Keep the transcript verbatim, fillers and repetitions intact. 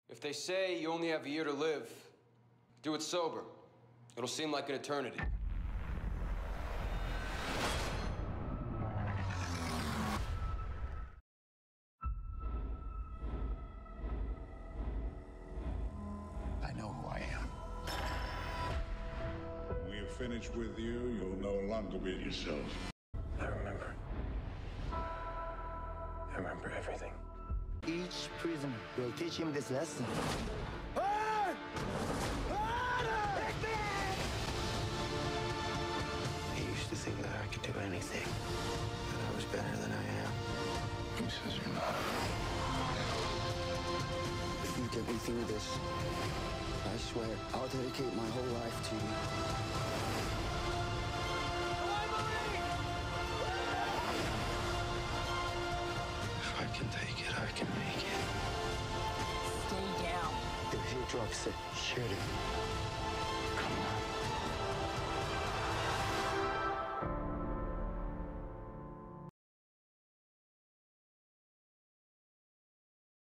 If they say you only have a year to live, do it sober. It'll seem like an eternity. I know who I am. When we are finished with you, you'll no longer be yourself. I remember. I remember everything. Each prisoner will teach him this lesson. I used to think that I could do anything, that I was better than I am. Who says you're not? If you get me through this, I swear I'll dedicate my whole life to you. If I can take it, I can make it. Stay down. If he drops it, shoot him. Come on.